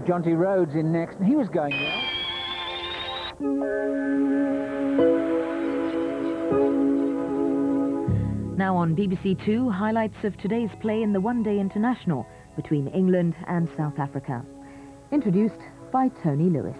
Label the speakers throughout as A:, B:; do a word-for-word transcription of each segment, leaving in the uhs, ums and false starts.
A: Jonty Rhodes in next, and he was going well.
B: Now on B B C Two, highlights of today's play in the one-day international between England and South Africa. Introduced by Tony Lewis.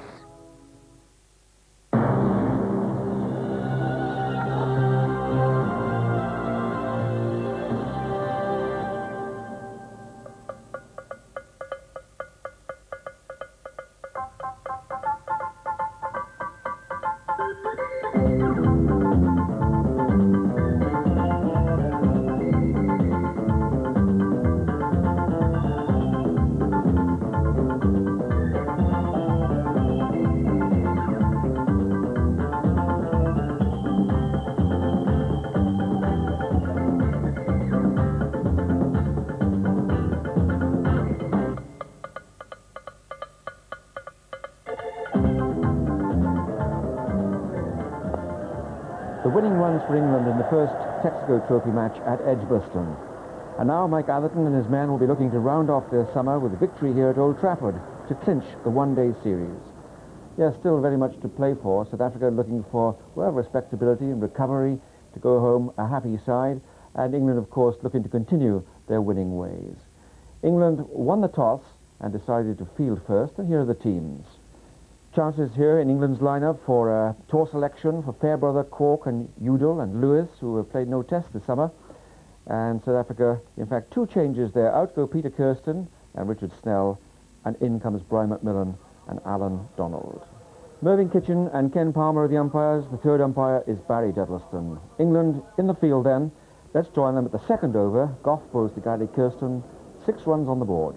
C: The winning runs for England in the first Texaco Trophy match at Edgbaston. And now Mike Atherton and his men will be looking to round off their summer with a victory here at Old Trafford to clinch the one-day series. Yes, still very much to play for. South Africa looking for, well, respectability and recovery to go home a happy side. And England, of course, looking to continue their winning ways. England won the toss and decided to field first, and here are the teams. Chances here in England's lineup for a tour selection for Fairbrother, Cork and Udall and Lewis, who have played no test this summer. And South Africa, in fact, two changes there. Out go Peter Kirsten and Richard Snell, and in comes Brian McMillan and Alan Donald. Mervyn Kitchen and Ken Palmer are the umpires. The third umpire is Barry Dudleston. England in the field then. Let's join them at the second over. Gough bowls to Gary Kirsten. Six runs on the board.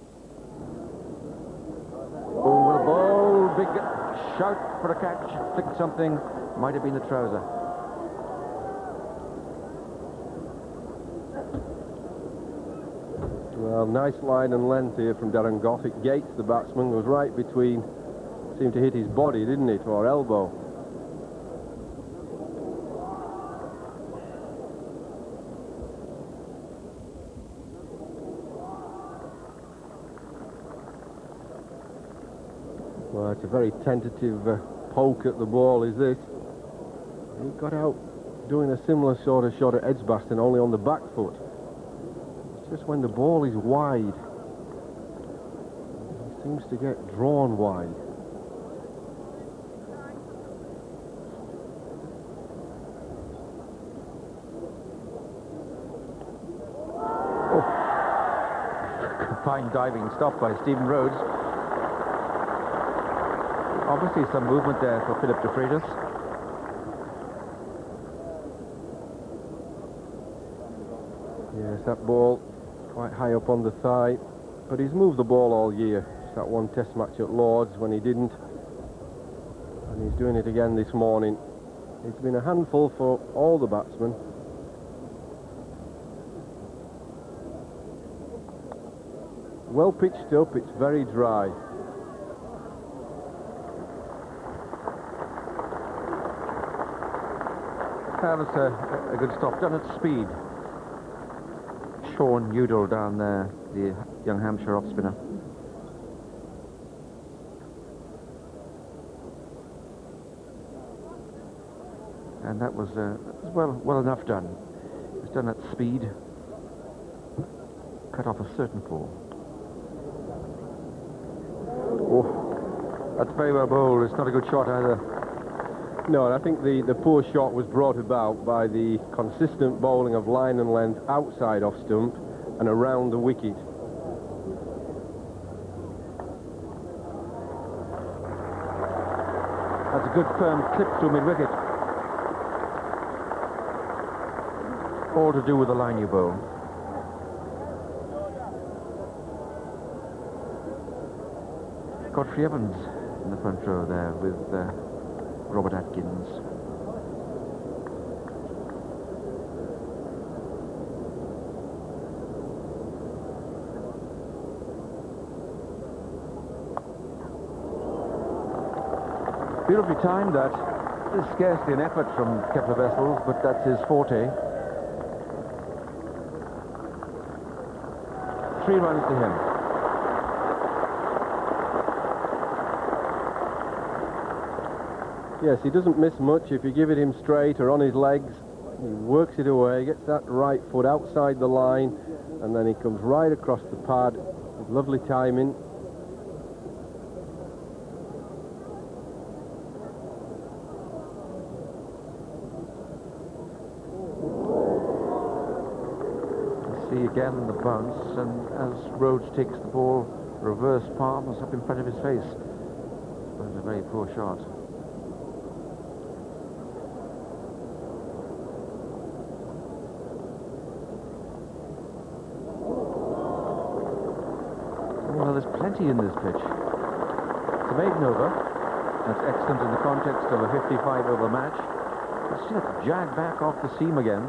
C: Oh, with a ball, big shout for a catch, flicked something, might have been the trouser.
D: Well, nice line and length here from Darren Gough. It gates the batsman, was right between, seemed to hit his body, didn't it, or elbow. Well, it's a very tentative uh, poke at the ball, is this. He got out doing a similar sort of shot at Edgbaston, only on the back foot. It's just when the ball is wide, it seems to get drawn wide.
C: Oh. Fine diving stop by Stephen Rhodes. Obviously some movement there for Philip de Freitas.
D: Yes, that ball quite high up on the thigh, but he's moved the ball all year. It's that one test match at Lords when he didn't, and he's doing it again this morning. It's been a handful for all the batsmen. Well pitched up, it's very dry.
C: That was a, a good stop, done at speed. Sean Udall down there, the young Hampshire off-spinner. And that was, uh, that was well, well enough done. It was done at speed. Cut off a certain ball. Oh, that's very well bowled. It's not a good shot either.
D: No, and I think the, the poor shot was brought about by the consistent bowling of line and length outside off stump and around the wicket.
C: That's a good firm clip through mid-wicket. All to do with the line you bowl. Godfrey Evans in the front row there with uh, Robert Atkins. Beautifully timed that. There's scarcely an effort from Kepler Wessels, but that's his forte. Three runs to him.
D: Yes, he doesn't miss much if you give it him straight or on his legs. He works it away, gets that right foot outside the line, and then he comes right across the pad with lovely timing.
C: See again the bounce, and as Rhodes takes the ball, reverse palms up in front of his face. That was a very poor shot. Well, there's plenty in this pitch. It's a maiden over. That's excellent in the context of a fifty-five over match. Let's see it jag back off the seam again.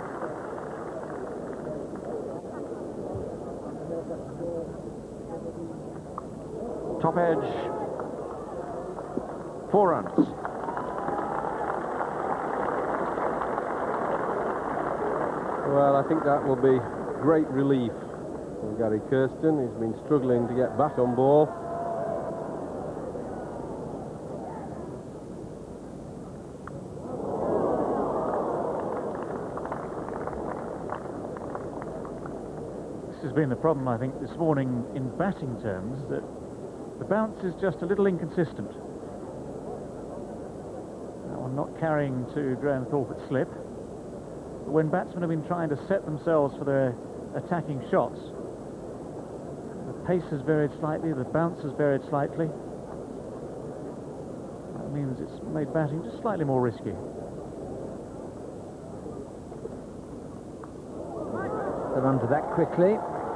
C: Top edge. Four runs.
D: Well, I think that will be great relief for Gary Kirsten. He's been struggling to get back on ball.
A: This has been the problem, I think, this morning in batting terms, that the bounce is just a little inconsistent. That one not carrying to Graham Thorpe at slip. But when batsmen have been trying to set themselves for their attacking shots, the pace has varied slightly, the bounce has varied slightly. That means it's made batting just slightly more risky.
E: They're onto that quickly.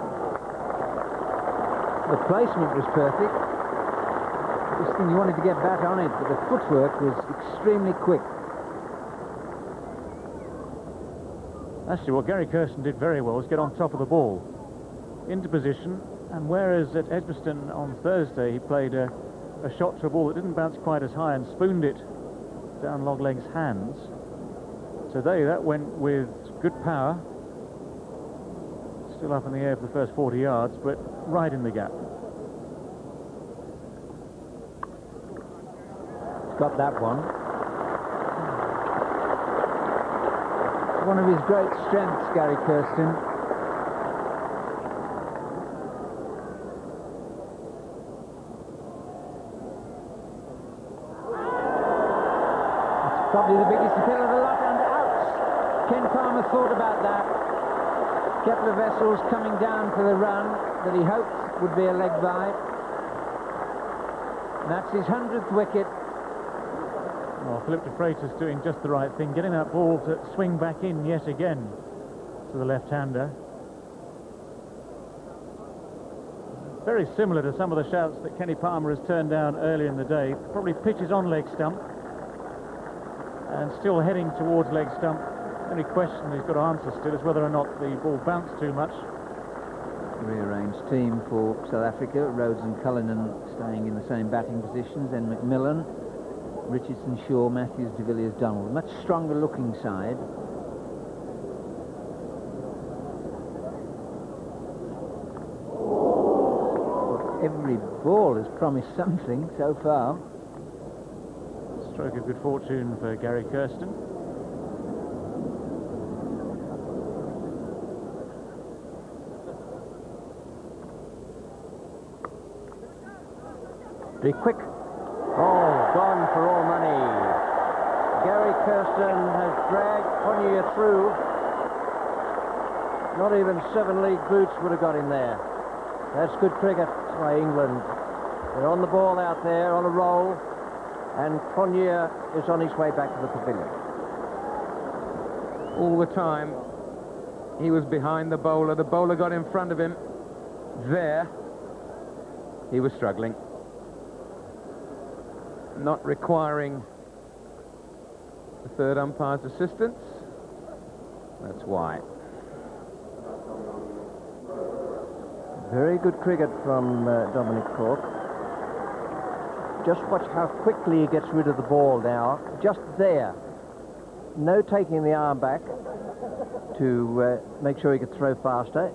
E: The placement was perfect. This thing, you wanted to get back on it, but the footwork was extremely quick.
A: Actually, what Gary Kirsten did very well was get on top of the ball, into position, and whereas at Edgbaston on Thursday he played a, a shot to a ball that didn't bounce quite as high and spooned it down Logleg's hands, today that went with good power, still up in the air for the first forty yards, but right in the gap.
E: Got that one. One of his great strengths, Gary Kirsten. It's probably the biggest appeal of the lot, and out. Ken Palmer thought about that. Kepler Wessels coming down for the run that he hoped would be a leg by. And that's his hundredth wicket.
A: Well, Philip de Freitas doing just the right thing, getting that ball to swing back in yet again to the left-hander. Very similar to some of the shouts that Kenny Palmer has turned down earlier in the day. Probably pitches on leg stump and still heading towards leg stump. The only question he's got to answer still is whether or not the ball bounced too much.
E: Rearranged team for South Africa. Rhodes and Cullinan staying in the same batting positions, then McMillan, Richardson, Shaw, Matthews, de Villiers, Donald. Much stronger looking side. Every ball has promised something so far.
A: Stroke of good fortune for Gary Kirsten.
E: Be quick. Oh, gone for all money. Gary Kirsten has dragged Ponyier through. Not even seven league boots would have got him there. That's good cricket by England. They're on the ball out there, on a roll, and Ponyier is on his way back to the pavilion.
F: All the time, he was behind the bowler. The bowler got in front of him. There, he was struggling. Not requiring the third umpire's assistance. That's why.
E: Very good cricket from uh, Dominic Cork. Just watch how quickly he gets rid of the ball now. Just there. No taking the arm back to uh, make sure he could throw faster.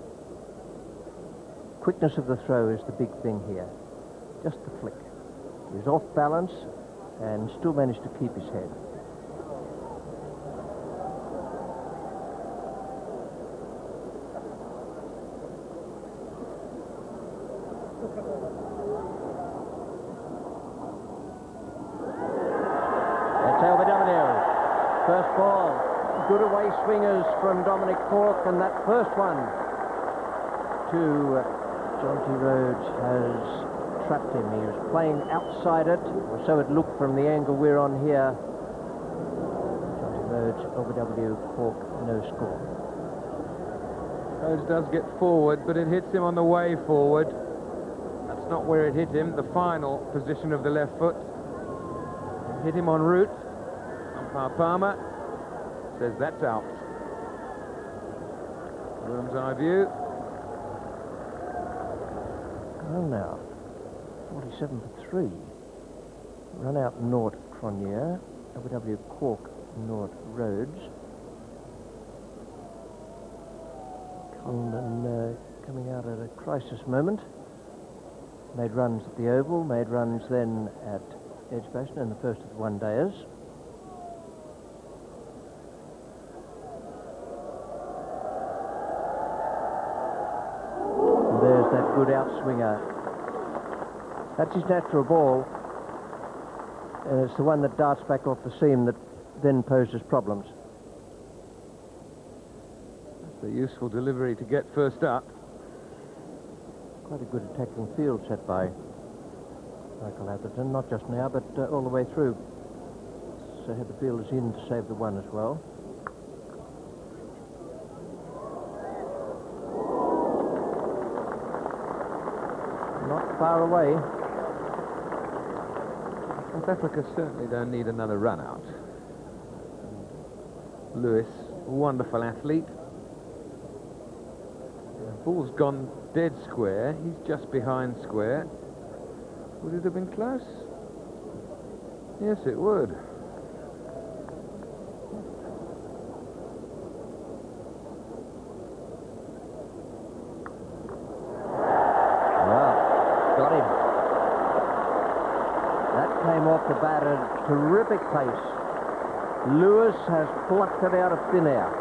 E: Quickness of the throw is the big thing here. Just the flick. He's off balance and still managed to keep his head. That's L B W. First ball. Good away swingers from Dominic Cork, and that first one to uh, Jonty Rhodes has trapped him. He was playing outside it, or so it looked from the angle we're on here. Jonty Rhodes, L B W, Cork, no score.
F: Rhodes does get forward, but it hits him on the way forward. That's not where it hit him, the final position of the left foot. It hit him en route. Umpire Palmer says that's out. Room's eye view.
E: Well now, forty-seven for three. Run out Nort Cronje, L B W Cork Nort Rhodes. Condon uh, coming out at a crisis moment. Made runs at the Oval, made runs then at Edgbaston in the first of the one-dayers. And there's that good outswinger. That's his natural ball. And it's the one that darts back off the seam that then poses problems.
F: That's a useful delivery to get first up.
E: Quite a good attacking field set by Michael Atherton, not just now, but uh, all the way through. So had the fielders in to save the one as well. Not far away.
F: South Africa certainly don't need another run out. Lewis, wonderful athlete. The ball's gone dead square. He's just behind square. Would it have been close? Yes, it would.
E: Well, got him. That came off the bat at a terrific pace. Lewis has plucked it out of thin air.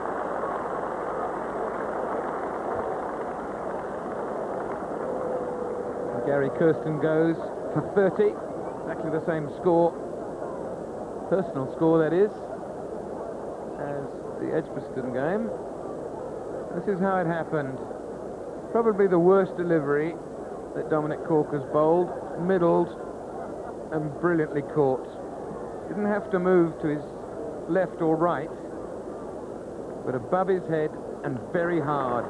F: Gary Kirsten goes for thirty, exactly the same score, personal score that is, as the Edgbaston game. This is how it happened. Probably the worst delivery that Dominic Cork has bowled, middled and brilliantly caught. Didn't have to move to his left or right, but above his head and very hard.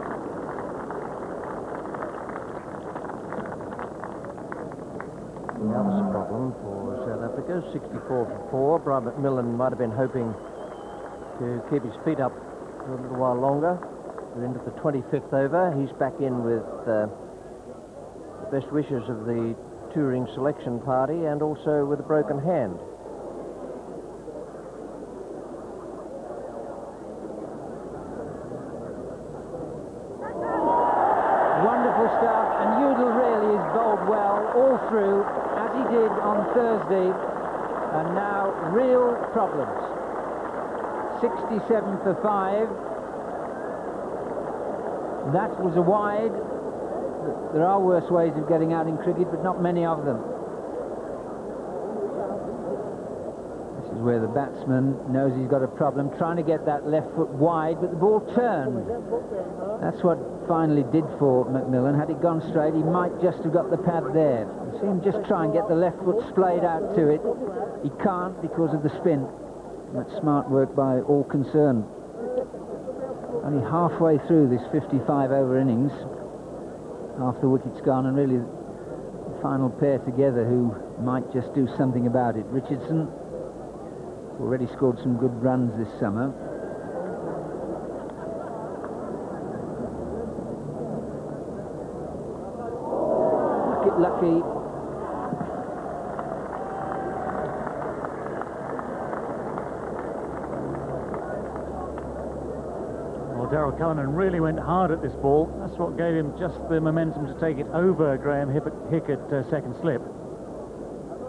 E: Now there's a problem for South Africa, sixty-four for four. Brian McMillan might have been hoping to keep his feet up for a little while longer. We're into the twenty-fifth over. He's back in with uh, the best wishes of the touring selection party and also with a broken hand.
G: Wonderful stuff, and Udall really is bowled well all through, as he did on Thursday, and now real problems. sixty-seven for five. That was a wide. There are worse ways of getting out in cricket, but not many of them. This is where the batsman knows he's got a problem, trying to get that left foot wide, but the ball turned. That's what finally did for McMillan. Had it gone straight, he might just have got the pad there. You see him just try and get the left foot splayed out to it. He can't because of the spin. And that's smart work by all concerned. Only halfway through this fifty-five over innings, half the wicket's gone, and really the final pair together who might just do something about it. Richardson already scored some good runs this summer. Lucky.
A: Well, Daryl Cullinan really went hard at this ball. That's what gave him just the momentum to take it over Graham Hick at uh, second slip.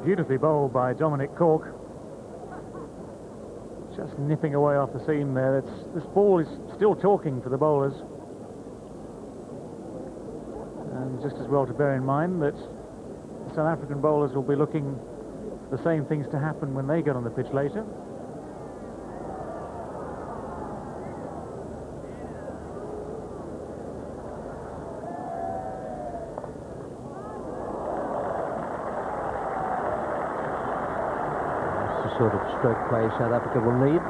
A: beautifully bowled by Dominic Cork. Just nipping away off the seam there. It's, this ball is still talking for the bowlers. And just as well to bear in mind that the South African bowlers will be looking for the same things to happen when they get on the pitch later.
E: Sort of stroke play South Africa will need.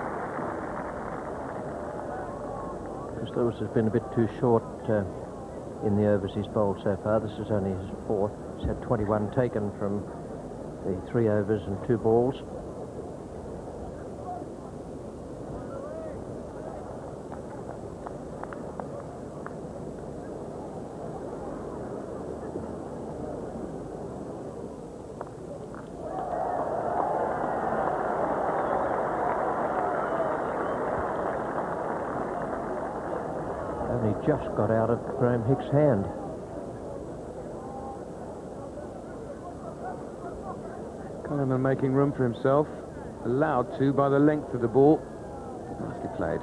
E: Chris Lewis has been a bit too short uh, in the overseas bowl so far. This is only his fourth. He's had twenty-one taken from the three overs and two balls. Just got out of Graham Hicks' hand.
F: Cullinan making room for himself, allowed to by the length of the ball. Nicely played.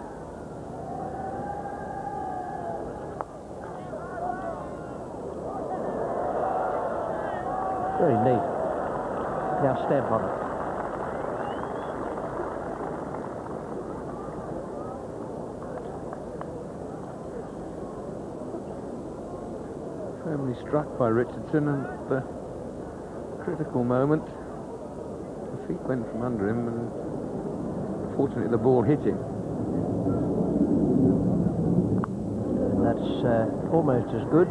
E: Very neat. Now stamp on it.
F: Firmly struck by Richardson, and at the critical moment the feet went from under him, and fortunately the ball hit him.
E: And that's uh, almost as good.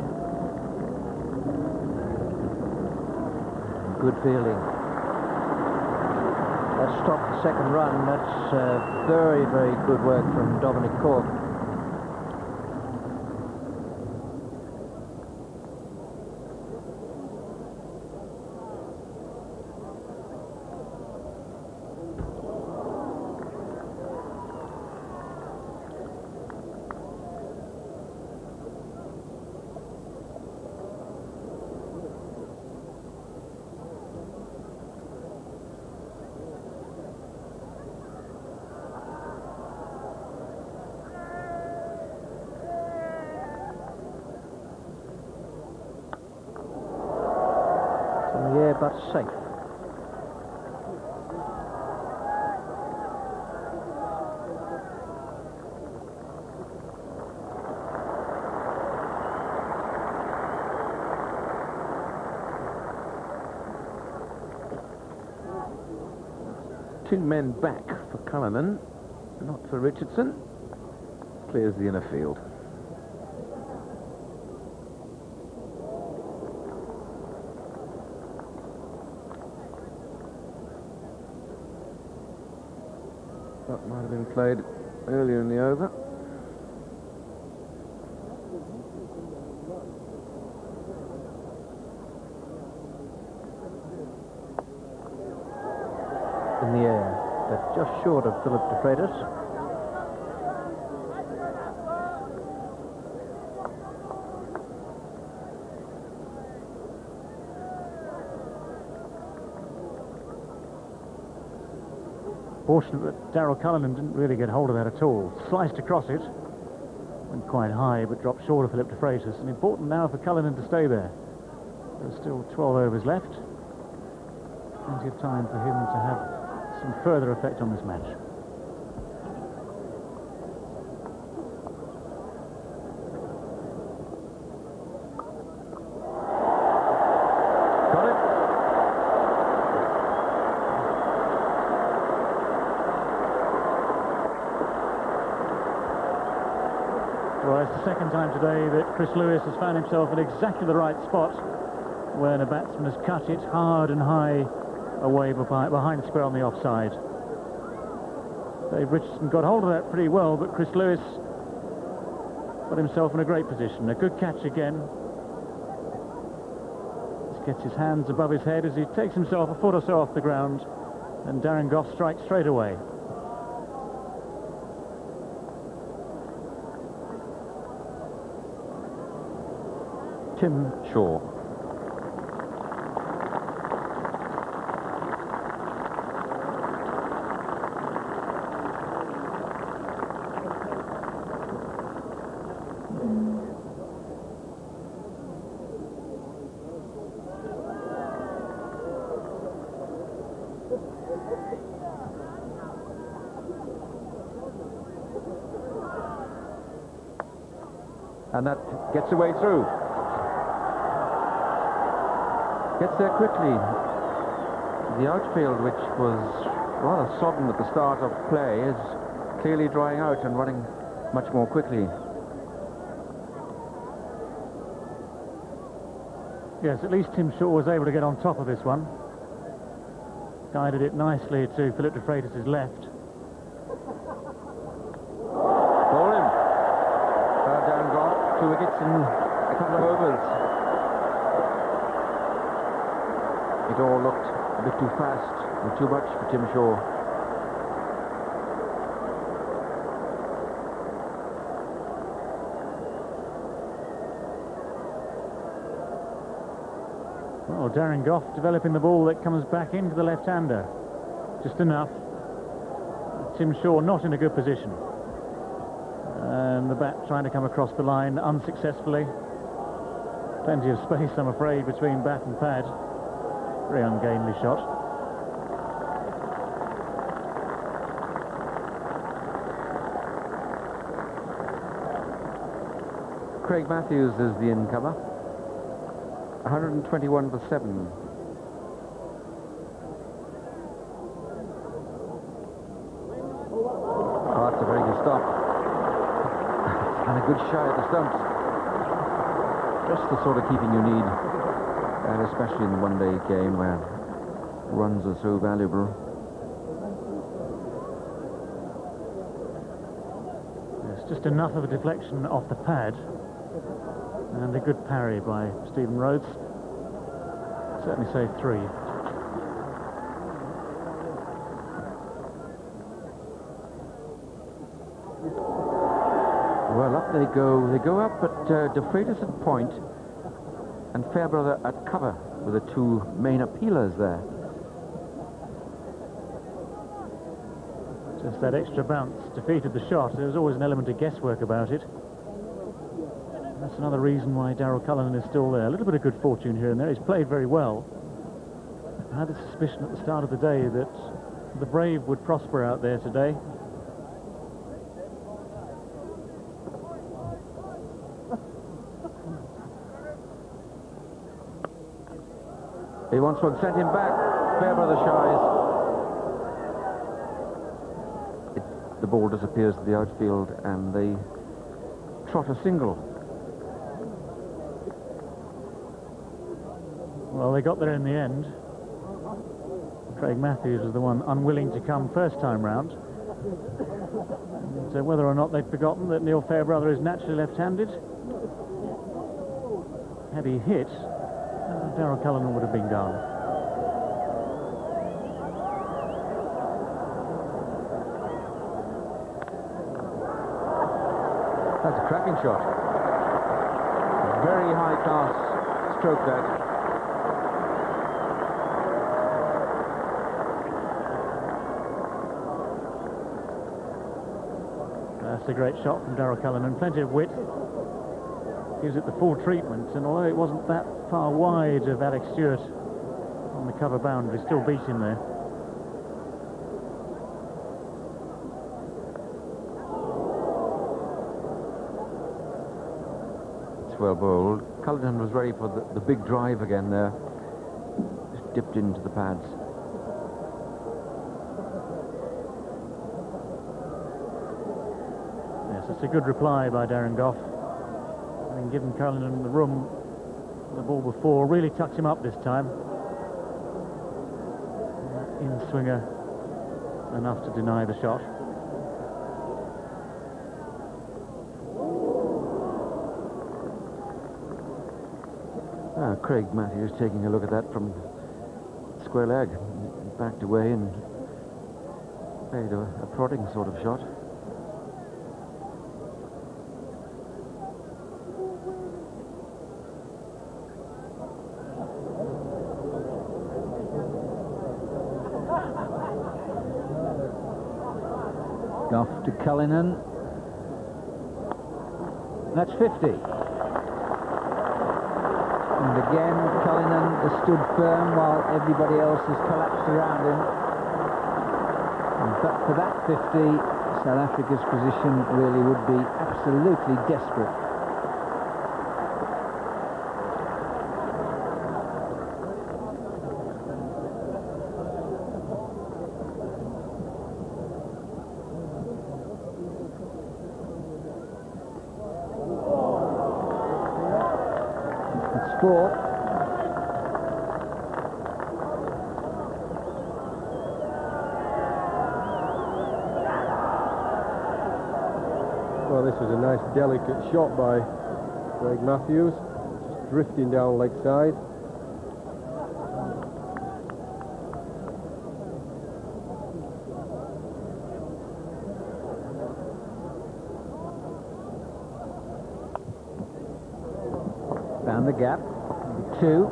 E: Good fielding. That stopped the second run. That's uh, very, very good work from Dominic Cork. Yeah, but safe.
F: Two men back for Cullinan, not for Richardson. Clears the inner field. That might have been played earlier in the over.
E: In the air, but just short of Philip de Freitas.
A: Fortunate that Daryl Cullinan didn't really get hold of that at all. Sliced across it, went quite high, but dropped short of Philip de Freitas. And important now for Cullinan to stay there. There's still twelve overs left. Plenty of time for him to have some further effect on this match. Got it. Well, it's the second time today that Chris Lewis has found himself in exactly the right spot when a batsman has cut it hard and high away behind the square on the offside. Dave Richardson got hold of that pretty well, but Chris Lewis got himself in a great position. A good catch again. Just gets his hands above his head as he takes himself a foot or so off the ground, and Darren Gough strikes straight away.
D: Tim Shaw.
C: And that gets away through. Gets there quickly. The outfield, which was rather sodden at the start of play, is clearly drying out and running much more quickly.
A: Yes, at least Tim Shaw was able to get on top of this one. Guided it nicely to Philip de Freitas' left.
C: Ball him. Uh, Darren Goff, two wickets in a couple of overs. It all looked a bit too fast and too much for Tim Shaw.
A: Well, Darren Goff developing the ball that comes back into the left-hander. Just enough. Tim Shaw not in a good position. And the bat trying to come across the line unsuccessfully. Plenty of space, I'm afraid, between bat and pad. Very ungainly shot.
C: Craig Matthews is the incomer. one hundred twenty-one for seven. Oh, that's a very good stop. And a good shy at the stumps. Just the sort of keeping you need, and especially in the one-day game where runs are so valuable.
A: It's just enough of a deflection off the pad. And a good parry by Stephen Rhodes. Certainly saved three.
C: Well, up they go. They go up, but uh, de Freitas at point and Fairbrother at cover were the two main appealers there.
A: Just that extra bounce defeated the shot. There was always an element of guesswork about it. That's another reason why Daryl Cullinan is still there. A little bit of good fortune here and there. He's played very well. I had the suspicion at the start of the day that the brave would prosper out there today.
C: He wants one, sent him back. Fairbrother shies. It, the ball disappears to the outfield and they trot a single.
A: Well, they got there in the end. Craig Matthews was the one unwilling to come first time round. And, so whether or not they'd forgotten that Neil Fairbrother is naturally left-handed, had he hit, uh, Daryl Cullinan would have been gone.
C: That's a cracking shot. Very high-class stroke that.
A: That's a great shot from Daryl Cullinan. Plenty of wit. Gives it the full treatment, and although it wasn't that far wide of Alex Stewart on the cover boundary, still beat him there.
C: It's well bowled. Cullinan was ready for the, the big drive again there. Just dipped into the pads.
A: It's a good reply by Darren Goff. Having given Cullinan the room the ball before, really tucked him up this time. Uh, in swinger enough to deny the shot.
C: Ah, Craig Matthews taking a look at that from square leg, backed away and played a, a prodding sort of shot.
G: Goff to Cullinan. That's fifty. And again, Cullinan has stood firm while everybody else has collapsed around him. But for that fifty, South Africa's position really would be absolutely desperate. four.
D: Well, this was a nice, delicate shot by Craig Matthews, just drifting down leg side.
G: Found the gap. Two.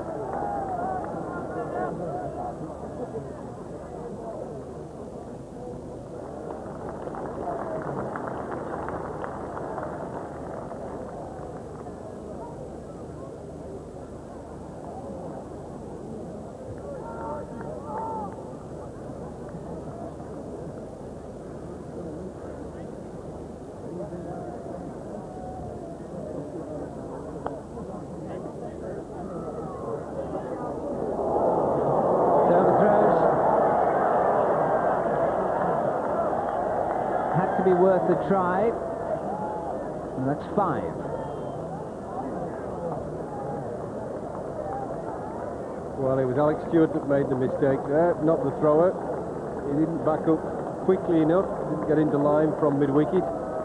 G: Be worth a try, and that's five.
D: Well, it was Alex Stewart that made the mistake there, not the thrower. He didn't back up quickly enough, didn't get into line from mid-wicket.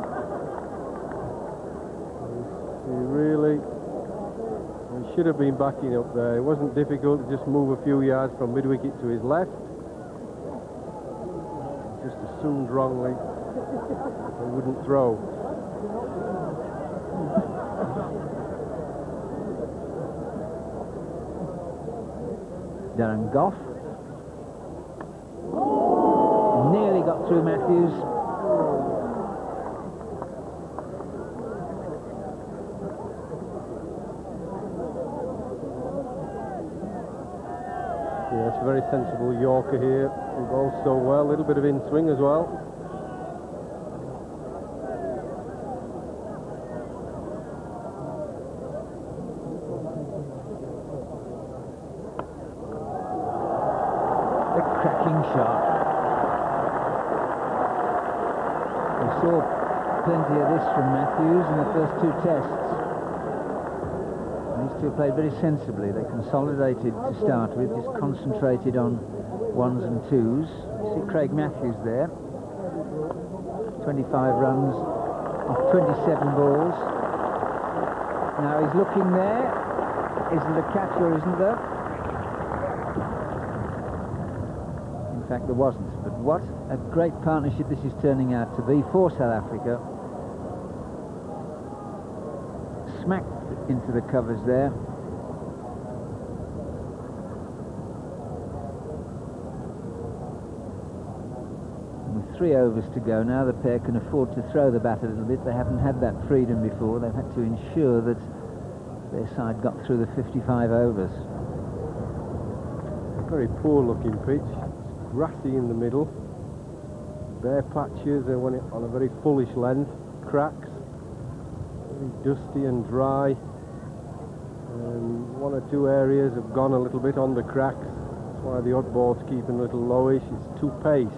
D: He really he should have been backing up there. It wasn't difficult to just move a few yards from mid-wicket to his left. Just assumed wrongly. They wouldn't throw.
G: Darren Gough. Nearly got through Matthews.
D: Yeah, it's a very sensible Yorker here. He bowls so well. A little bit of in-swing as well.
G: Plenty of this from Matthews in the first two tests. These two played very sensibly. They consolidated to start with, just concentrated on ones and twos. You see Craig Matthews there. twenty-five runs off twenty-seven balls. Now he's looking there. Is there a catch or isn't there? In fact, there wasn't. But what a great partnership this is turning out to be for South Africa. Smacked into the covers there. And with three overs to go now, the pair can afford to throw the bat a little bit. They haven't had that freedom before. They've had to ensure that their side got through the fifty-five overs.
D: Very poor looking pitch. It's grassy in the middle. Bare patches are on a very fullish length. Cracks. Dusty and dry, and one or two areas have gone a little bit on the cracks. That's why the odd ball's keeping a little lowish. It's too paced.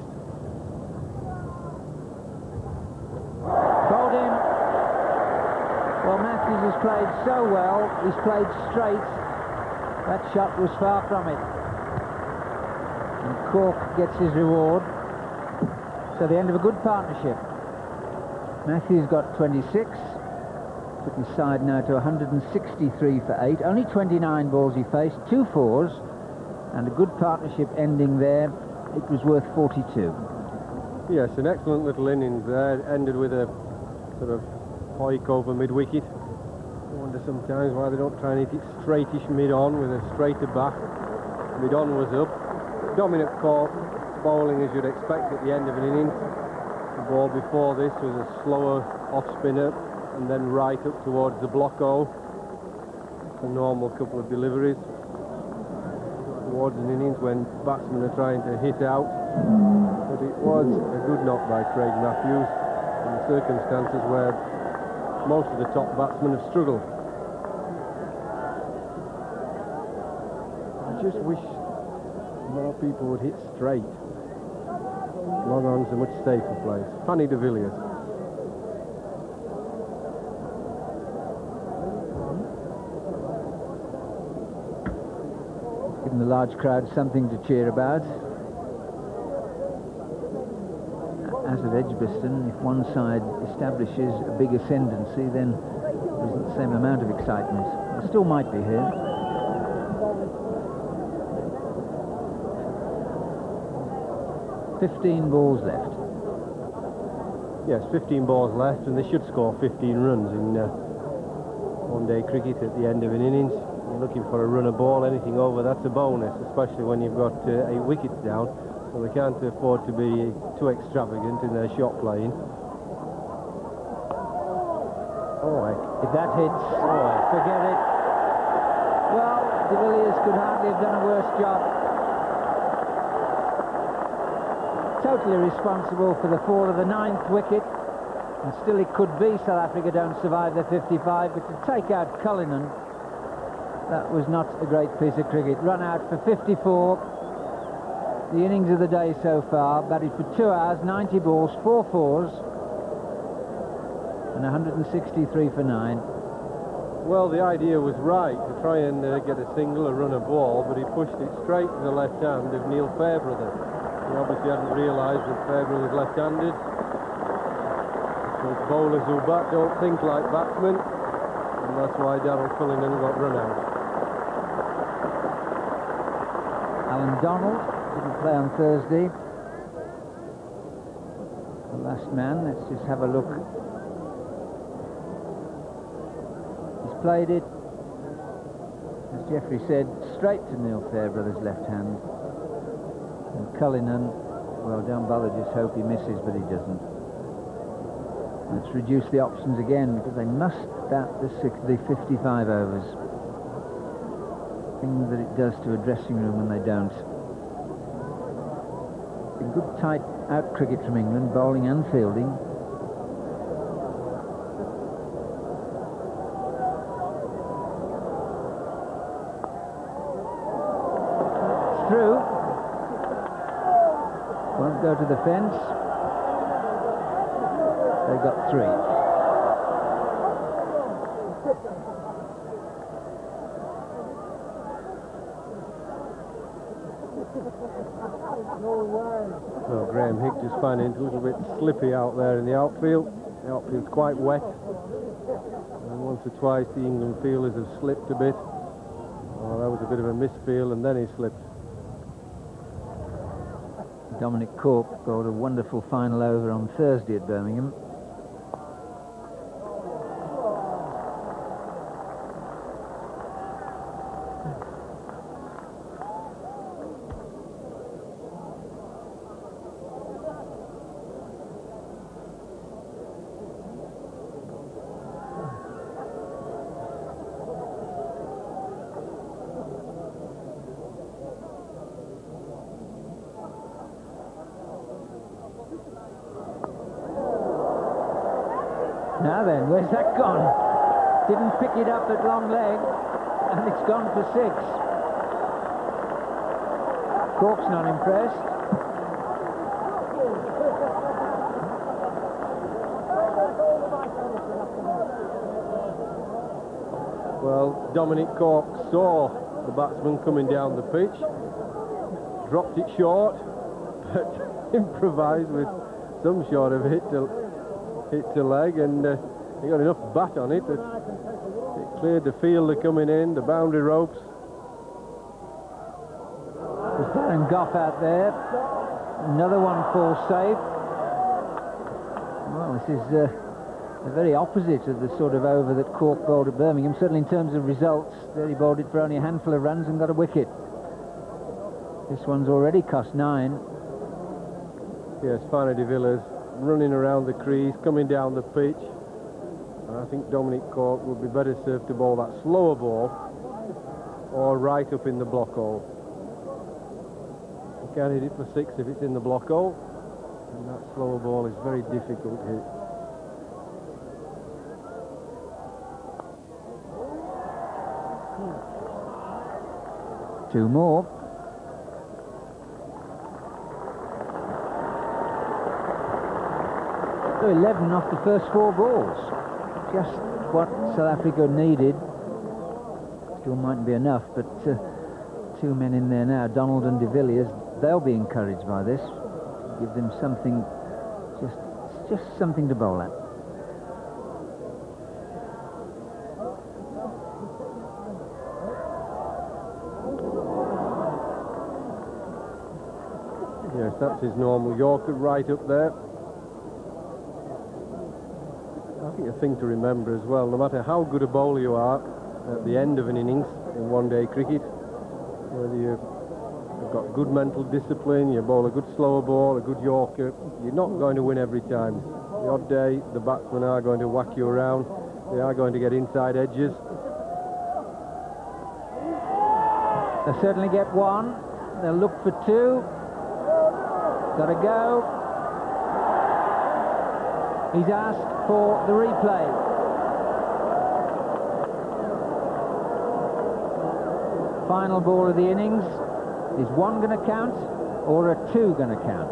G: Bowled in. Well, Matthews has played so well. He's played straight. That shot was far from it. And Cork gets his reward. So the end of a good partnership. Matthews got twenty-six. Took his side now to one hundred sixty-three for eight. Only twenty-nine balls he faced, two fours, and a good partnership ending there. It was worth forty-two.
D: Yes, an excellent little innings there. Ended with a sort of hoik over mid-wicket. I wonder sometimes why they don't try and hit it straightish mid-on with a straighter back. Mid-on was up. Dominic Cork bowling as you'd expect at the end of an innings. The ball before this was a slower off-spinner, and then right up towards the block-o. It's a normal couple of deliveries towards an innings when batsmen are trying to hit out. But it was a good knock by Craig Matthews in the circumstances where most of the top batsmen have struggled. I just wish more people would hit straight. Long on's a much safer place. Fanny de Villiers.
G: giving the large crowd something to cheer about. As at Edgbaston, if one side establishes a big ascendancy, then there isn't the same amount of excitement. There still might be here. fifteen balls left.
D: Yes, fifteen balls left, and they should score fifteen runs in uh, one-day cricket at the end of an innings. You're looking for a run a ball, anything over, that's a bonus, especially when you've got uh, eight wickets down. So they can't afford to be too extravagant in their shot playing.
G: Oh, if that hits, oh, forget it. Well, de Villiers could hardly have done a worse job. Totally responsible for the fall of the ninth wicket, and still it could be South Africa don't survive their fifty-five, but to take out Cullinan, that was not a great piece of cricket. Run out for fifty-four. The innings of the day so far, batted for two hours, ninety balls, four fours, and one hundred sixty-three for nine.
D: Well, the idea was right, to try and uh, get a single, a run a ball, but he pushed it straight to the left hand of Neil Fairbrother. He obviously hadn't realised that Fairbrother's left-handed. So bowlers who bat don't think like batsmen, and that's why Darrell Cullinan got run out.
G: Alan Donald didn't play on Thursday. The last man, let's just have a look. He's played it, as Geoffrey said, straight to Neil Fairbrother's left hand. And Cullinan, well, John Bowler just hope he misses, but he doesn't. Let's reduce the options again, because they must bat the, six, the fifty-five overs. Thing that it does to a dressing room when they don't. A good tight out cricket from England, bowling and fielding. It's through. Won't go to the fence. They got three.
D: Well, Graham Hick just finding it a little bit slippy out there in the outfield. The outfield's quite wet. And once or twice the England fielders have slipped a bit. Oh, that was a bit of a misfeel, and then he slipped.
G: Dominic Cork bowled a wonderful final over on Thursday at Birmingham. Now then, where's that gone? Didn't pick it up at long leg, and it's gone for six. Cork's not impressed.
D: Well, Dominic Cork saw the batsman coming down the pitch, dropped it short, but improvised with some sort of hit to hit to leg, and uh, he got enough bat on it that it cleared the fielder coming in, the boundary ropes.
G: There's Darren Gough out there. Another one falls safe. Well, this is uh, the very opposite of the sort of over that Cork bowled at Birmingham, certainly in terms of results. There he bowled it for only a handful of runs and got a wicket. This one's already cost nine.
D: Yes, Fana de Villiers running around the crease, coming down the pitch. And I think Dominic Cork would be better served to bowl that slower ball or right up in the block hole. You can't hit it for six if it's in the block hole, and that slower ball is very difficult to hit.
G: Two more. So eleven off the first four balls. Just what South Africa needed. Still mightn't be enough, but uh, two men in there now, Donald and de Villiers. They'll be encouraged by this. Give them something, just, just something to bowl at.
D: Yes, that's his normal Yorker right up there. I think a thing to remember as well, no matter how good a bowler you are at the end of an innings in one-day cricket, whether you've got good mental discipline, you bowl a good slower ball, a good Yorker, you're not going to win every time. The odd day, the batsmen are going to whack you around, they are going to get inside edges.
G: They'll certainly get one. They'll look for two. Got to go. He's asked for the replay. Final ball of the innings. Is one going to count or are two going to count?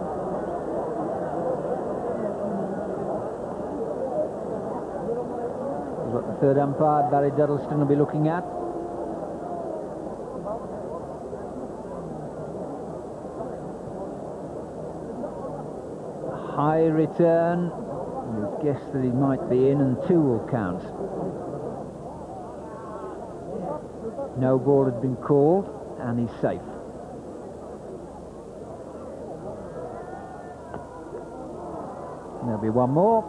G: Is what the third umpire, Barry Duddleston, will be looking at. High return. You guess that he might be in, and two will count. No ball had been called, and he's safe. And there'll be one more.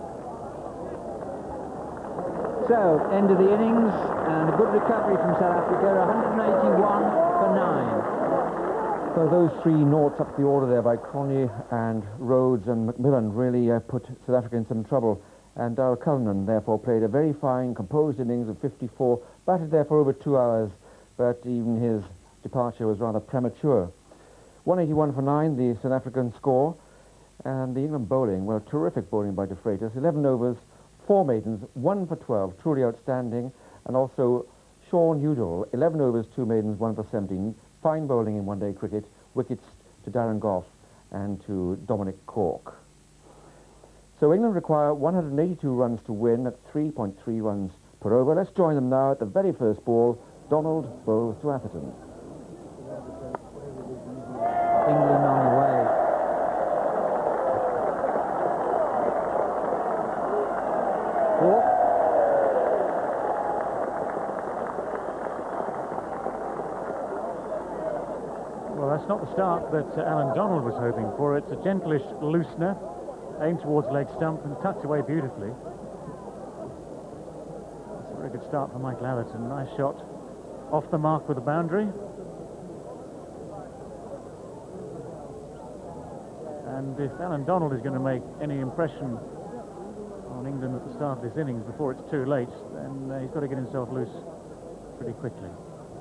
G: So, end of the innings, and a good recovery from South Africa, one eighty-one for nine.
C: So those three noughts up the order there by Cronje and Rhodes and McMillan really uh, put South Africa in some trouble. And Darrell Cullinan therefore played a very fine, composed innings of fifty-four, batted there for over two hours, but even his departure was rather premature. one eighty-one for nine, the South African score, and the England bowling, well, terrific bowling by De Freitas, eleven overs, four maidens, one for twelve, truly outstanding, and also Sean Udall, eleven overs, two maidens, one for seventeen, fine bowling in one-day cricket, wickets to Darren Gough and to Dominic Cork. So England require one hundred eighty-two runs to win at three point three runs per over. Let's join them now at the very first ball. Donald bowls to Atherton.
G: England on the way. Cork.
A: Well, that's not the start that uh, Alan Donald was hoping for. It's a gentlish loosener, aimed towards leg stump and tucked away beautifully. It's a very good start for Michael Atherton. Nice shot off the mark with the boundary. And if Alan Donald is going to make any impression on England at the start of this innings before it's too late, then uh, he's got to get himself loose pretty quickly.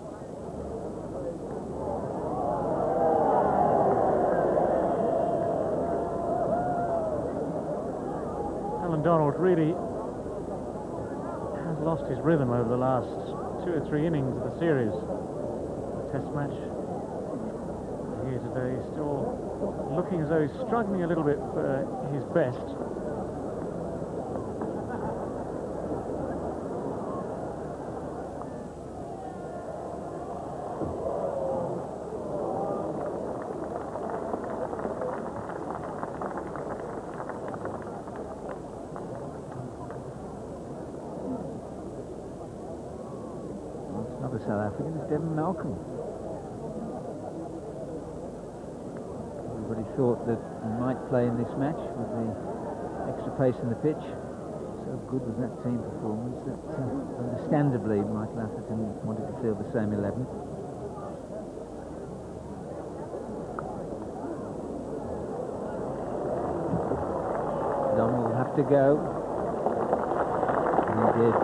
A: Alan Donald really has lost his rhythm over the last two or three innings of the series. Test match here today, still looking as though he's struggling a little bit for his best.
G: Another South African is Devon Malcolm. Everybody thought that he might play in this match with the extra pace in the pitch. So good was that team performance that uh, understandably Michael Atherton wanted to field the same eleven. Donald will have to go. And he did.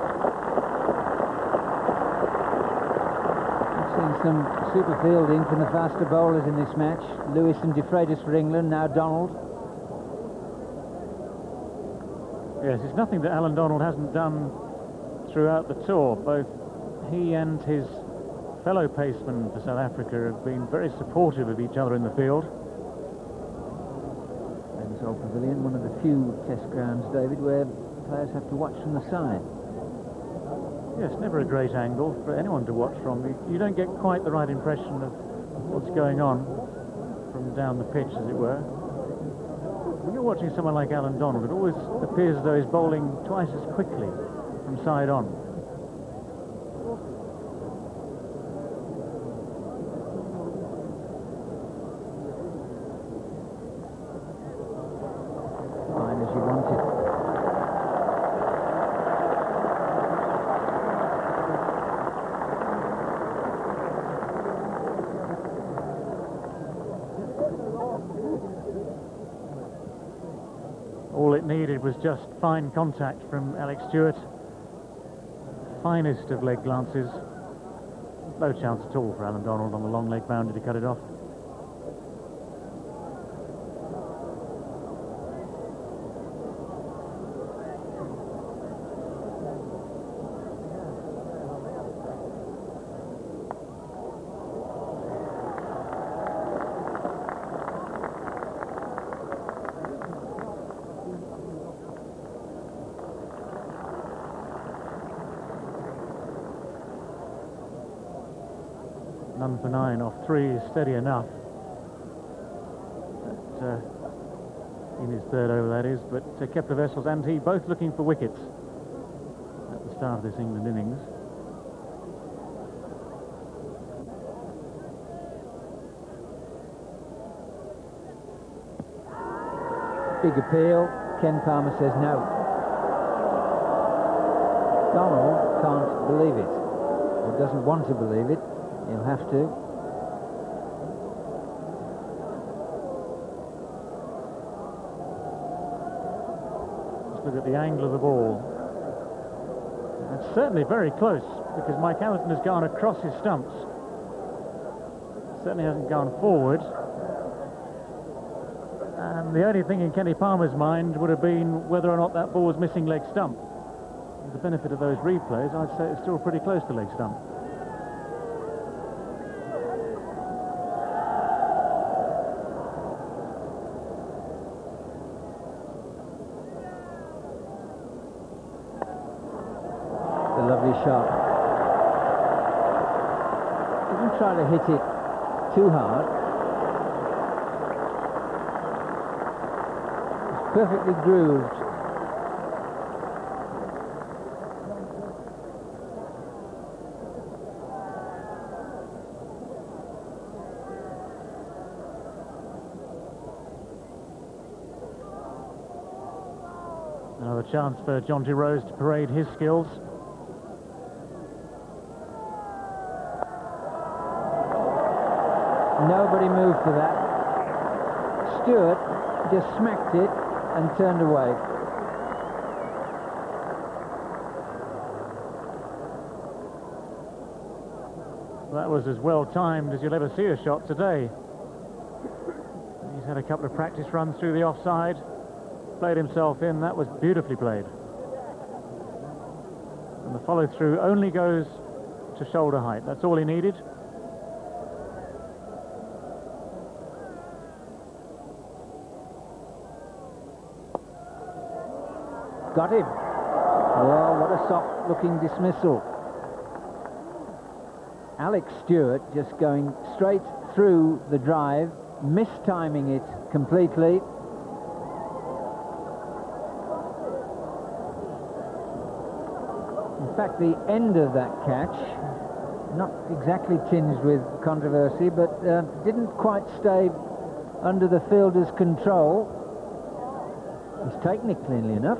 G: Seen some super fielding from the faster bowlers in this match. Lewis and De Freitas for England, now Donald.
A: Yes, it's nothing that Alan Donald hasn't done throughout the tour. Both he and his fellow pacemen for South Africa have been very supportive of each other in the field.
G: Davis Old Pavilion, one of the few test grounds, David, where players have to watch from the side.
A: Yes, never a great angle for anyone to watch from. You, you don't get quite the right impression of what's going on from down the pitch, as it were. When you're watching someone like Alan Donald, it always appears as though he's bowling twice as quickly from side on.
G: Fine as you want it.
A: All it needed was just fine contact from Alex Stewart. Finest of leg glances. No chance at all for Alan Donald on the long leg boundary to cut it off. None for nine off three is steady enough. But, uh, in his third over, that is. But uh, Kepler Wessels and he both looking for wickets at the start of this England innings.
G: Big appeal. Ken Palmer says no. Donald can't believe it, or doesn't want to believe it. He'll have to.
A: Just look at the angle of the ball. It's certainly very close, because Mike Hamilton has gone across his stumps. Certainly hasn't gone forward. And the only thing in Kenny Palmer's mind would have been whether or not that ball was missing leg stump. With the benefit of those replays, I'd say it's still pretty close to leg stump.
G: Shot. Didn't try to hit it too hard. It's perfectly grooved.
A: Another chance for Jonty Rose to parade his skills.
G: Nobody moved for that. Stewart just smacked it and turned away.
A: That was as well timed as you'll ever see a shot today. He's had a couple of practice runs through the offside, played himself in. That was beautifully played. And the follow through only goes to shoulder height. That's all he needed.
G: Got him. Oh, what a soft-looking dismissal. Alex Stewart just going straight through the drive, mistiming it completely. In fact, the end of that catch, not exactly tinged with controversy, but uh, didn't quite stay under the fielder's control. He's taken it cleanly enough.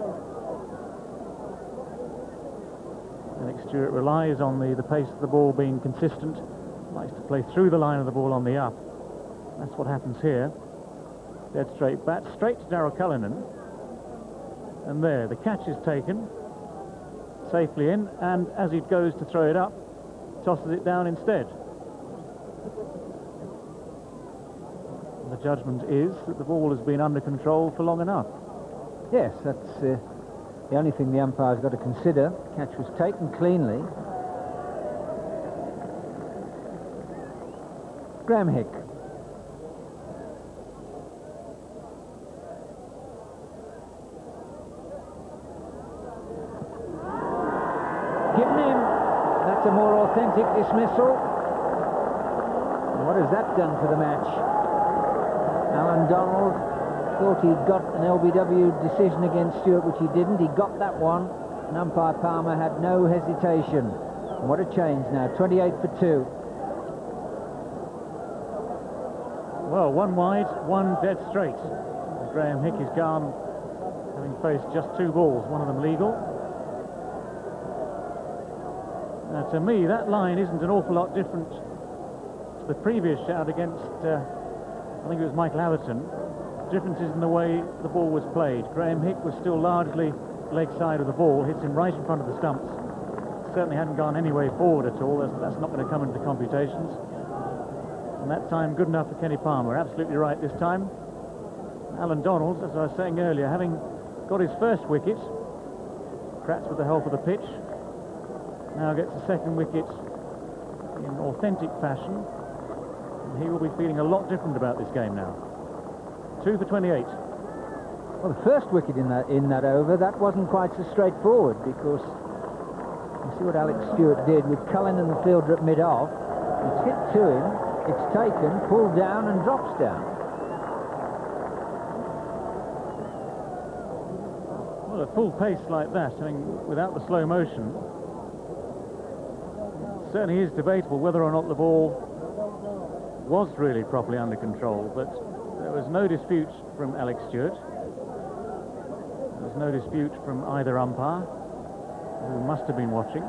A: Alex Stewart relies on the, the pace of the ball being consistent, likes to play through the line of the ball on the up. That's what happens here. Dead straight bat, straight to Darryl Cullinan. And there, the catch is taken, safely in, and as he goes to throw it up, tosses it down instead. And the judgment is that the ball has been under control for long enough.
G: Yes, that's uh, the only thing the umpire's got to consider. Catch was taken cleanly. Graham Hick. Given him That's a more authentic dismissal. What has that done for the match? Alan Donald thought he'd got an L B W decision against Stewart, which he didn't. He got that one, and umpire Palmer had no hesitation. And what a change now, twenty-eight for two.
A: Well, one wide, one dead straight. Graham Hick is gone, having faced just two balls, one of them legal. Now, to me, that line isn't an awful lot different to the previous shout against, uh, I think it was Michael Atherton. Differences in the way the ball was played. Graham Hick was still largely leg side of the ball, hits him right in front of the stumps. Certainly hadn't gone any way forward at all. That's, that's not going to come into the computations. And that time good enough for Kenny Palmer. Absolutely right this time. Alan Donald, as I was saying earlier, having got his first wicket, perhaps with the help of the pitch, now gets the second wicket in authentic fashion. And he will be feeling a lot different about this game now. Two for twenty-eight.
G: Well, the first wicket in that in that over, that wasn't quite so straightforward, because you see what Alex Stewart did with Cullen and the fielder at mid-off. It's hit to him, it's taken, pulled down and drops down.
A: Well, at full pace like that, I mean, without the slow motion, it certainly is debatable whether or not the ball was really properly under control, but there was no dispute from Alex Stewart. There was no dispute from either umpire, who must have been watching.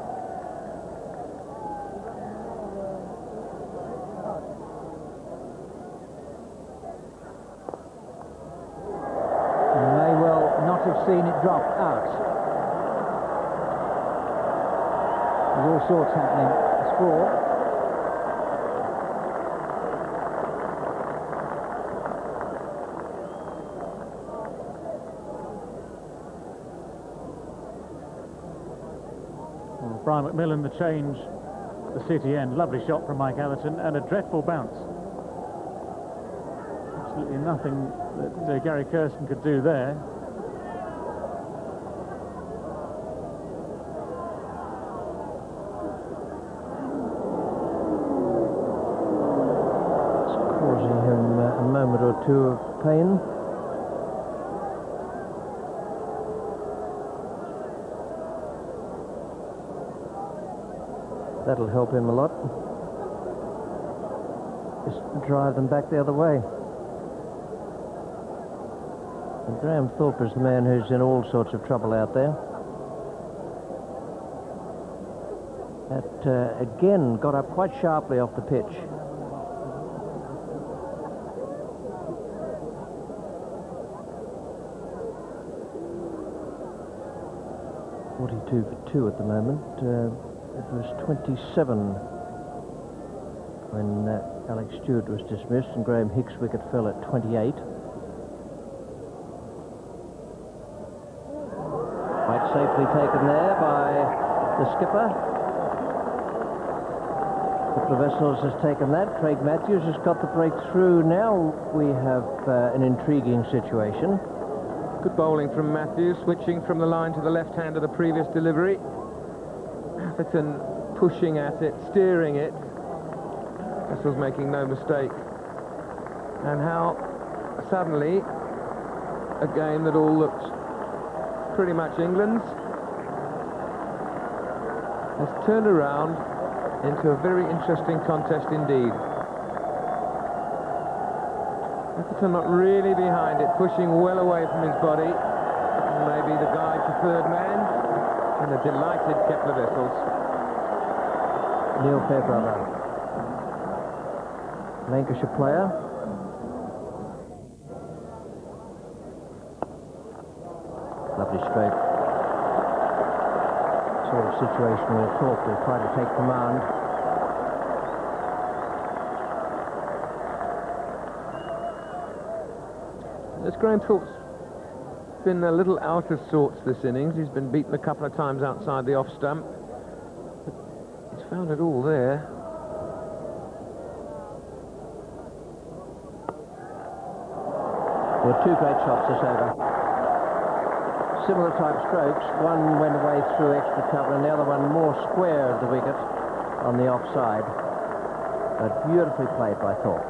G: And may well not have seen it drop out. There's all sorts happening. It's four.
A: Brian McMillan, the change, the City end. Lovely shot from Mike Atherton and a dreadful bounce. Absolutely nothing that uh, Gary Kirsten could do there.
E: It's causing him uh, a moment or two of pain. That'll help him a lot. Just drive them back the other way. And Graham Thorpe is the man who's in all sorts of trouble out there. That uh, again got up quite sharply off the pitch. forty-two for two at the moment. Uh, It was twenty-seven when uh, Alex Stewart was dismissed, and Graham Hick's wicket fell at twenty-eight. Quite safely taken there by the skipper. A couple of vessels has taken that. Craig Matthews has got the breakthrough. Now we have uh, an intriguing situation.
F: Good bowling from Matthews, switching from the line to the left hand of the previous delivery. Atherton pushing at it, steering it. Wessels making no mistake. And how suddenly a game that all looked pretty much England's has turned around into a very interesting contest indeed. Atherton not really behind it, pushing well away from his body. Maybe the guide to third man. And a delighted Kepler Wessels.
E: Neil Fairbrother, Lancashire player. Lovely stroke. Sort of situation where Thorpe will try to take command.
F: This Graham Thorpe's been a little out of sorts this innings. He's been beaten a couple of times outside the off stump. But he's found it all there.
E: There were two great shots this over. similar type strokes. One went away through extra cover and the other one more square of the wicket on the offside. But beautifully played by Thorpe.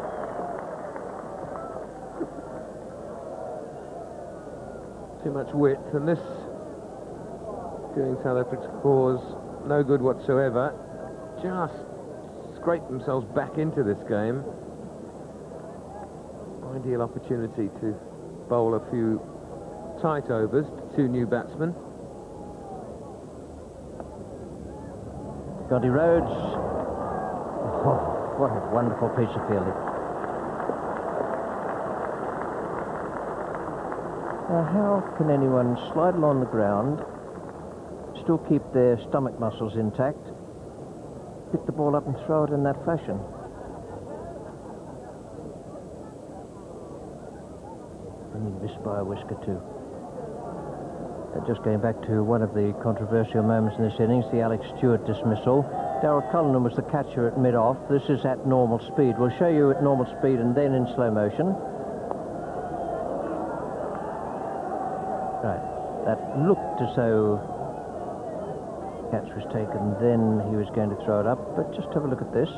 F: Too much width, and this doing South Africa's cause no good whatsoever. Just scrape themselves back into this game. Ideal opportunity to bowl a few tight overs to two new batsmen.
E: Scotty Rhodes. Oh, what a wonderful piece of fielding. Now, how can anyone slide along the ground, still keep their stomach muscles intact, pick the ball up and throw it in that fashion? And he missed by a whisker too. Uh, just going back to one of the controversial moments in this innings, the Alex Stewart dismissal. Darrell Cullinan was the catcher at mid-off. This is at normal speed. We'll show you at normal speed and then in slow motion. Right, that looked as though catch was taken, then he was going to throw it up, but just have a look at this.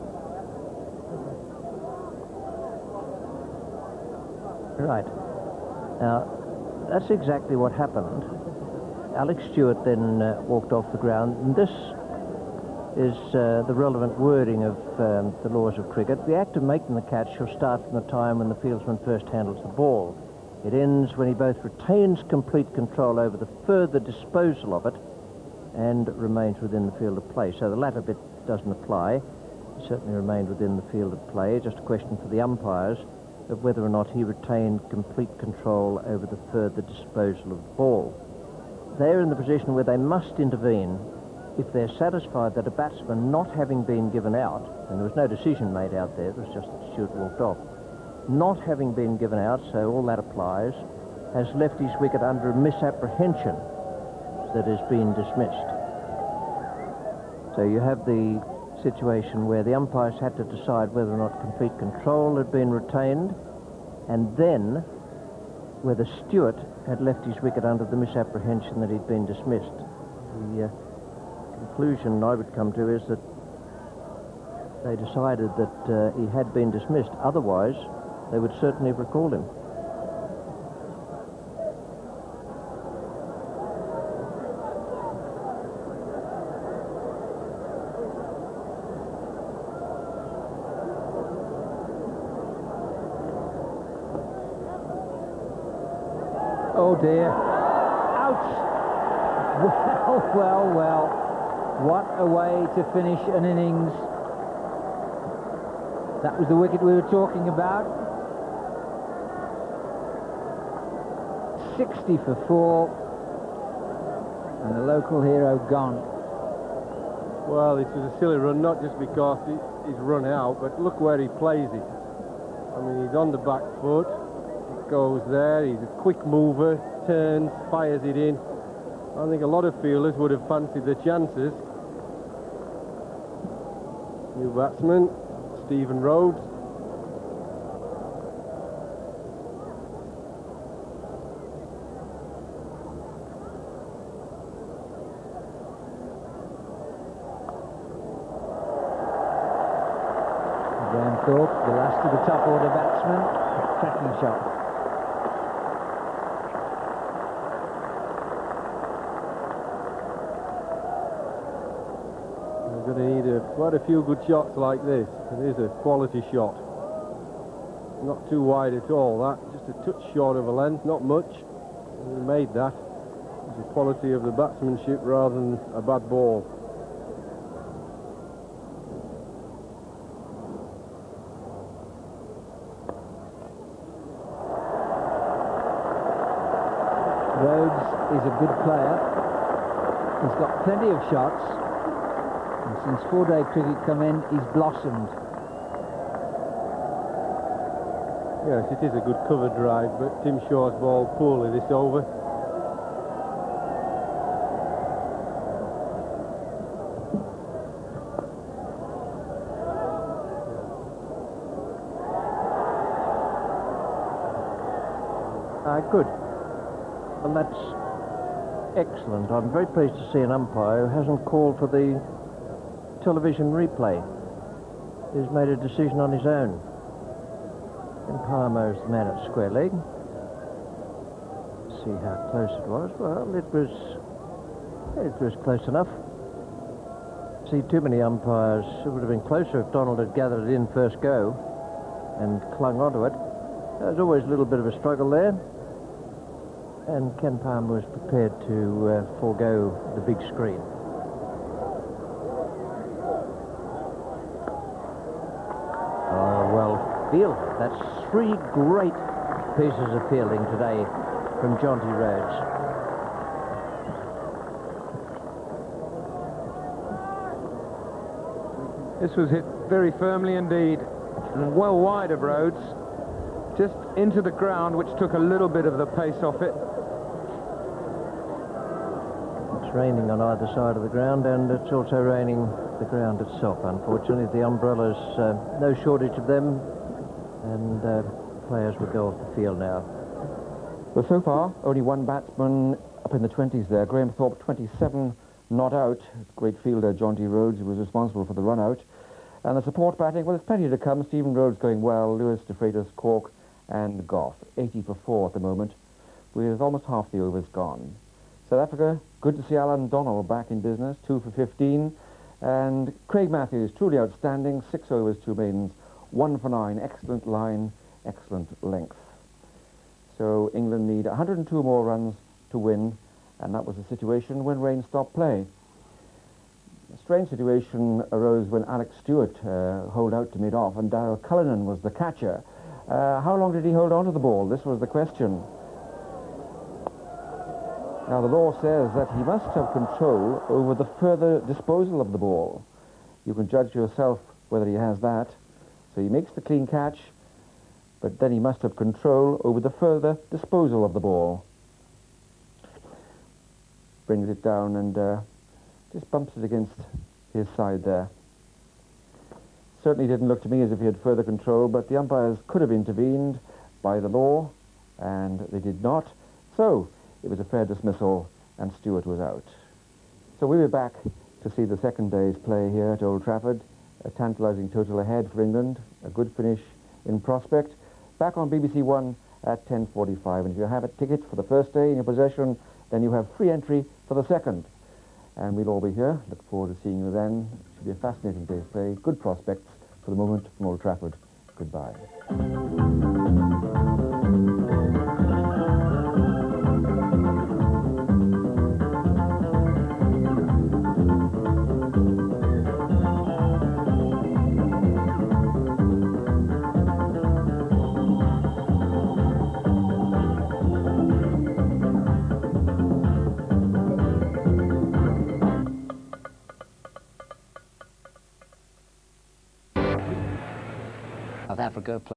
E: Right, now that's exactly what happened. Alex Stewart then uh, walked off the ground, and this is uh, the relevant wording of um, the laws of cricket. The act of making the catch shall start from the time when the fieldsman first handles the ball. It ends when he both retains complete control over the further disposal of it and remains within the field of play. So the latter bit doesn't apply. He certainly remained within the field of play. Just a question for the umpires of whether or not he retained complete control over the further disposal of the ball. They're in the position where they must intervene if they're satisfied that a batsman not having been given out, and there was no decision made out there, it was just that Stewart walked off, not having been given out, so all that applies, has left his wicket under a misapprehension that has been dismissed. So you have the situation where the umpires had to decide whether or not complete control had been retained, and then whether Stewart had left his wicket under the misapprehension that he'd been dismissed. The uh, conclusion I would come to is that they decided that uh, he had been dismissed. Otherwise, they would certainly have recalled him.
G: Oh dear. Ouch! Well, well, well. What a way to finish an innings. That was the wicket we were talking about. sixty for four. And the local hero gone.
D: Well, this was a silly run, not just because he, he's run out, but look where he plays it. I mean, he's on the back foot. Goes there, he's a quick mover, turns, fires it in. I think a lot of fielders would have fancied the chances. New batsman, Stephen Rhodes.
G: Graham Thorpe, the last of the top order batsmen, cracking shot.
D: Going to need a, quite a few good shots like this. It is a quality shot. Not too wide at all, that. Just a touch short of a length, not much. He made that. It's the quality of the batsmanship rather than a bad ball.
G: Rhodes is a good player. He's got plenty of shots. And since four-day cricket come in, he's blossomed.
D: Yes, it is a good cover drive, but Tim Shaw's ball poorly this over.
E: Uh, good. And that's excellent. I'm very pleased to see an umpire who hasn't called for the television replay. He's made a decision on his own. And Palmer's the man at square leg. See how close it was. Well, it was it was close enough. See, too many umpires. It would have been closer if Donald had gathered it in first go and clung onto it. There's always a little bit of a struggle there. And Ken Palmer was prepared to uh, forego the big screen. Oh, well, field. That's three great pieces of fielding today from Jonty Rhodes.
F: This was hit very firmly indeed, and well wide of Rhodes, just into the ground, which took a little bit of the pace off it.
E: It's raining on either side of the ground, and it's also raining the ground itself, unfortunately. The umbrellas, uh, no shortage of them, and uh, players will go off the field now.
C: Well, so far, only one batsman up in the twenties there. Graham Thorpe, twenty-seven not out. Great fielder, Jonty Rhodes, who was responsible for the run-out. And the support batting, well, there's plenty to come. Stephen Rhodes going well, Lewis, De Freitas, Cork, and Goff. eighty for four at the moment, with almost half the overs gone. South Africa, good to see Alan Donald back in business, two for fifteen. And Craig Matthews, truly outstanding, six overs, two maidens, one for nine. Excellent line, excellent length. So England need one hundred and two more runs to win, and that was the situation when rain stopped play. A strange situation arose when Alex Stewart uh, holed out to mid-off, and Darragh Cullinan was the catcher. Uh, how long did he hold on to the ball? This was the question. Now, the law says that he must have control over the further disposal of the ball. You can judge yourself whether he has that. So he makes the clean catch, but then he must have control over the further disposal of the ball. Brings it down and uh, just bumps it against his side there. Certainly didn't look to me as if he had further control, but the umpires could have intervened by the law, and they did not. So it was a fair dismissal, and Stewart was out. So we'll be back to see the second day's play here at Old Trafford. A tantalising total ahead for England, a good finish in prospect. Back on B B C One at ten forty-five, and if you have a ticket for the first day in your possession, then you have free entry for the second. And we'll all be here. Look forward to seeing you then. It should be a fascinating day's play. Good prospects for the moment from Old Trafford. Goodbye.
H: South Africa